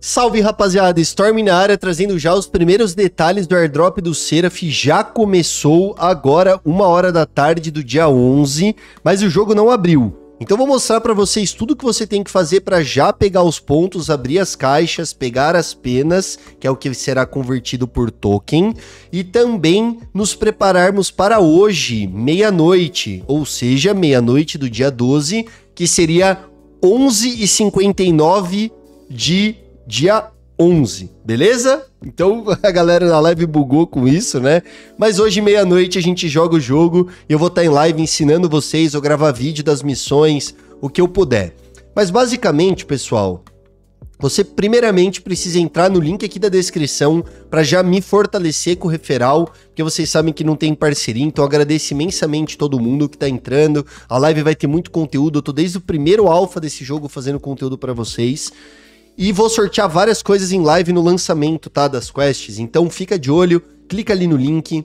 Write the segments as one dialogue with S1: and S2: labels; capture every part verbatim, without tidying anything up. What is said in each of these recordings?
S1: Salve rapaziada, Storm na área trazendo já os primeiros detalhes do airdrop do Seraph. Já começou agora, uma hora da tarde do dia onze, mas o jogo não abriu. Então vou mostrar para vocês tudo que você tem que fazer para já pegar os pontos, abrir as caixas, pegar as penas, que é o que será convertido por token, e também nos prepararmos para hoje, meia-noite, ou seja, meia-noite do dia doze, que seria onze e cinquenta e nove de dia onze, beleza? Então a galera na live bugou com isso, né? Mas hoje, meia-noite, a gente joga o jogo e eu vou estar em live ensinando vocês, ou gravar vídeo das missões, o que eu puder. Mas basicamente, pessoal, você primeiramente precisa entrar no link aqui da descrição para já me fortalecer com o referral, porque vocês sabem que não tem parceria, então agradeço imensamente todo mundo que tá entrando. A live vai ter muito conteúdo, eu tô desde o primeiro alpha desse jogo fazendo conteúdo para vocês. E vou sortear várias coisas em live no lançamento, tá, das quests. Então fica de olho, clica ali no link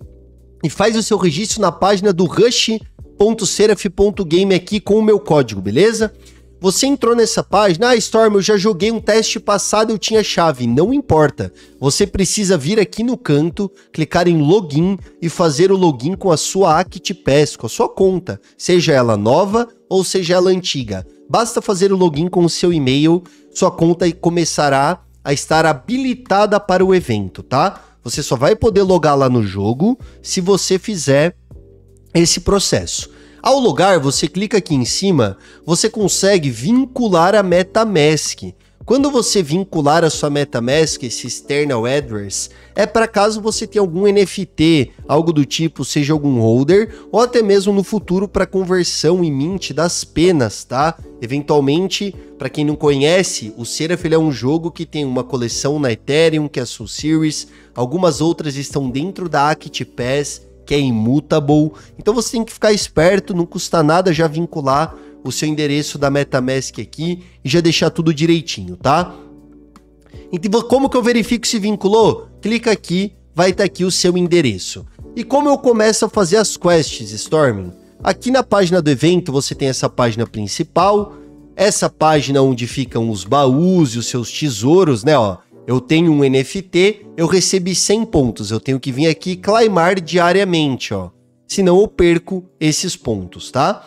S1: e faz o seu registro na página do rush ponto seraph ponto game aqui com o meu código, beleza? Você entrou nessa página, ah, Storm, eu já joguei um teste passado, eu tinha chave. Não importa, você precisa vir aqui no canto, clicar em login e fazer o login com a sua ActPass, com a sua conta, seja ela nova ou seja ela antiga. Basta fazer o login com o seu e-mail, sua conta começará a estar habilitada para o evento, tá? Você só vai poder logar lá no jogo se você fizer esse processo. Ao logar, você clica aqui em cima, você consegue vincular a MetaMask. Quando você vincular a sua MetaMask, esse External Address, é para caso você tenha algum N F T, algo do tipo, seja algum holder, ou até mesmo no futuro para conversão e mint das penas, tá? Eventualmente, para quem não conhece, o Seraph ele é um jogo que tem uma coleção na Ethereum, que é a Soul Series, algumas outras estão dentro da ActPass, que é immutable, então você tem que ficar esperto, não custa nada já vincular o seu endereço da MetaMask aqui e já deixar tudo direitinho, tá? Então, como que eu verifico se vinculou? Clica aqui, vai estar aqui o seu endereço. E como eu começo a fazer as quests, Storm? Aqui na página do evento você tem essa página principal, essa página onde ficam os baús e os seus tesouros, né, ó. Eu tenho um N F T, eu recebi cem pontos, eu tenho que vir aqui e claimar diariamente, ó. Senão eu perco esses pontos, tá?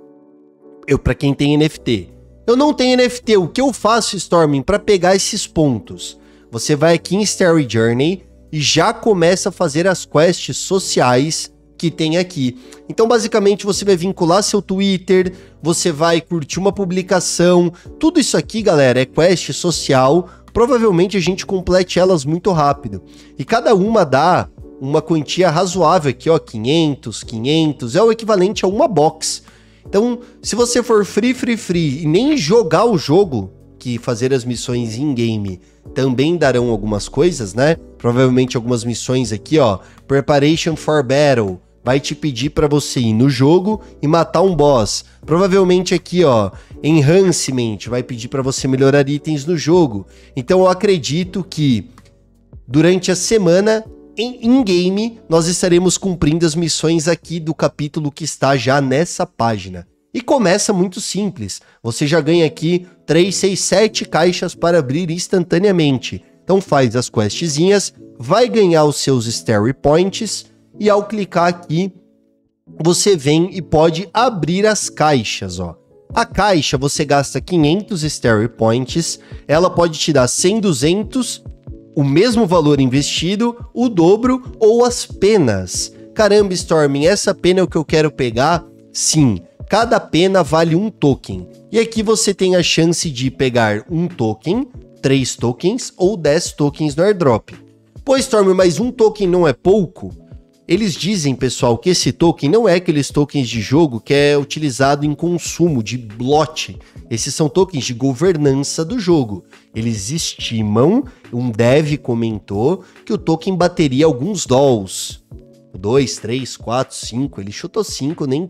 S1: Eu, para quem tem N F T. Eu não tenho N F T, o que eu faço, Storming, para pegar esses pontos? Você vai aqui em Starry Journey e já começa a fazer as quests sociais que tem aqui. Então, basicamente, você vai vincular seu Twitter, você vai curtir uma publicação, tudo isso aqui, galera, é quest social. Provavelmente a gente complete elas muito rápido. E cada uma dá uma quantia razoável aqui, ó, quinhentos, quinhentos, é o equivalente a uma box. Então, se você for free, free, free e nem jogar o jogo, que fazer as missões in-game também darão algumas coisas, né? Provavelmente algumas missões aqui, ó, Preparation for Battle, vai te pedir para você ir no jogo e matar um boss. Provavelmente aqui, ó, Enhancement, vai pedir para você melhorar itens no jogo. Então eu acredito que durante a semana, em in-game, nós estaremos cumprindo as missões aqui do capítulo que está já nessa página. E começa muito simples. Você já ganha aqui três, seis, sete caixas para abrir instantaneamente. Então faz as questzinhas, vai ganhar os seus Starry Points e ao clicar aqui, você vem e pode abrir as caixas, ó. A caixa você gasta quinhentos Starry Points, ela pode te dar cem, duzentos, o mesmo valor investido, o dobro ou as penas. Caramba, Storming, essa pena é o que eu quero pegar? Sim, cada pena vale um token. E aqui você tem a chance de pegar um token, três tokens ou dez tokens no airdrop. Pô, Storm, mas um token não é pouco? Eles dizem, pessoal, que esse token não é aqueles tokens de jogo que é utilizado em consumo de blot. Esses são tokens de governança do jogo. Eles estimam, um dev comentou, que o token bateria alguns dolls. dois, três, quatro, cinco, ele chutou cinco, nem,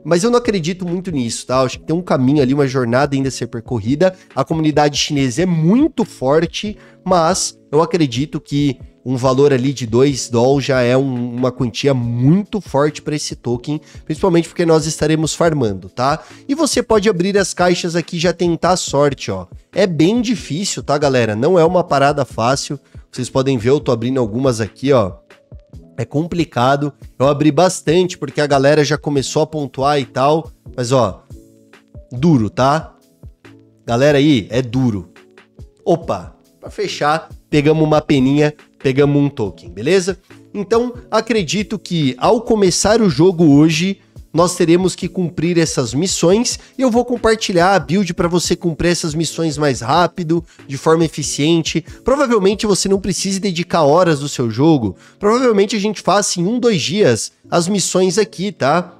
S1: Mas eu não acredito muito nisso, tá? Eu acho que tem um caminho ali, uma jornada ainda a ser percorrida. A comunidade chinesa é muito forte, mas eu acredito que um valor ali de dois dólares já é um, uma quantia muito forte para esse token, principalmente porque nós estaremos farmando, tá? E você pode abrir as caixas aqui e já tentar a sorte, ó. É bem difícil, tá, galera? Não é uma parada fácil. Vocês podem ver, eu tô abrindo algumas aqui, ó. É complicado. Eu abri bastante porque a galera já começou a pontuar e tal. Mas, ó, duro, tá? Galera aí, é duro. Opa, para fechar, pegamos uma peninha, pegamos um token, beleza? Então, acredito que ao começar o jogo hoje, nós teremos que cumprir essas missões e eu vou compartilhar a build para você cumprir essas missões mais rápido, de forma eficiente. Provavelmente você não precise dedicar horas do seu jogo, provavelmente a gente faça em um, dois dias as missões aqui, tá?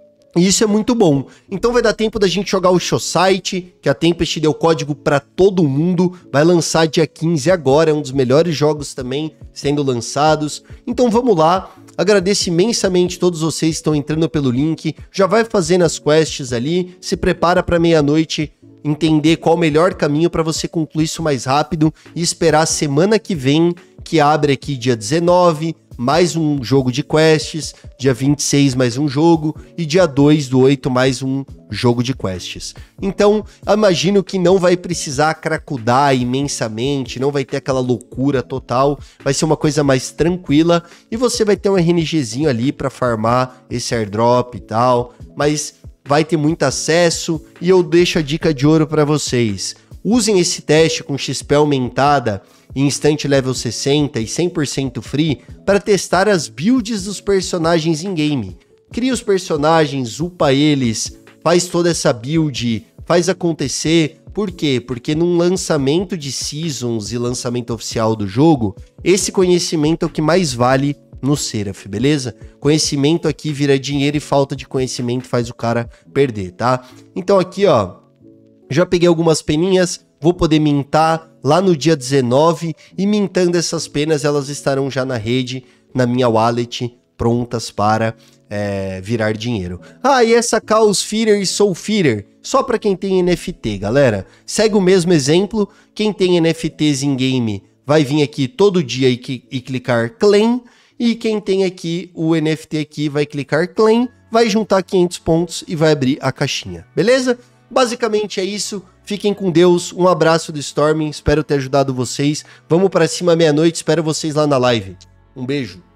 S1: E isso é muito bom. Então vai dar tempo da gente jogar o Society, que a Tempest deu código para todo mundo. Vai lançar dia quinze agora, é um dos melhores jogos também sendo lançados. Então vamos lá. Agradeço imensamente todos vocês que estão entrando pelo link. Já vai fazendo as quests ali. Se prepara para meia-noite entender qual o melhor caminho para você concluir isso mais rápido e esperar semana que vem, que abre aqui dia dezenove, mais um jogo de quests, dia vinte e seis mais um jogo e dia dois do oito mais um jogo de quests. Então, imagino que não vai precisar cracudar imensamente, não vai ter aquela loucura total, vai ser uma coisa mais tranquila e você vai ter um RNGzinho ali para farmar esse airdrop e tal, mas vai ter muito acesso e eu deixo a dica de ouro para vocês. Usem esse teste com X P aumentada em instante level sessenta e cem por cento free para testar as builds dos personagens em game. Cria os personagens, upa eles, faz toda essa build, faz acontecer. Por quê? Porque num lançamento de seasons e lançamento oficial do jogo, esse conhecimento é o que mais vale no Seraph, beleza? Conhecimento aqui vira dinheiro e falta de conhecimento faz o cara perder, tá? Então aqui, ó, já peguei algumas peninhas, vou poder mintar lá no dia dezenove e mintando essas penas elas estarão já na rede, na minha wallet, prontas para é, virar dinheiro. Ah, e essa Chaos Feeder e Soul Feeder, só para quem tem N F T, galera. Segue o mesmo exemplo, quem tem N F Ts em game vai vir aqui todo dia e, e clicar claim, e quem tem aqui o N F T aqui vai clicar claim, vai juntar quinhentos pontos e vai abrir a caixinha, beleza? Basicamente é isso, fiquem com Deus, um abraço do Storming, espero ter ajudado vocês, vamos para cima meia-noite, espero vocês lá na live, um beijo.